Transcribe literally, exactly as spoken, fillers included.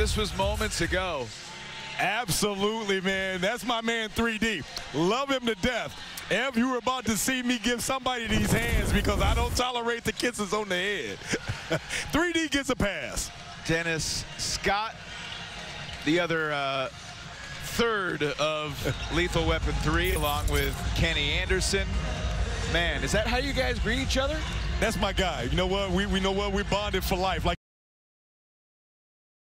This was moments ago. Absolutely, man. That's my man three D. Love him to death. Ev, you were about to see me give somebody these hands because I don't tolerate the kisses on the head. three D gets a pass. Dennis Scott, the other uh, third of Lethal Weapon three, along with Kenny Anderson. Man, is that how you guys greet each other? That's my guy. You know what? We, we know what? We bonded for life. Like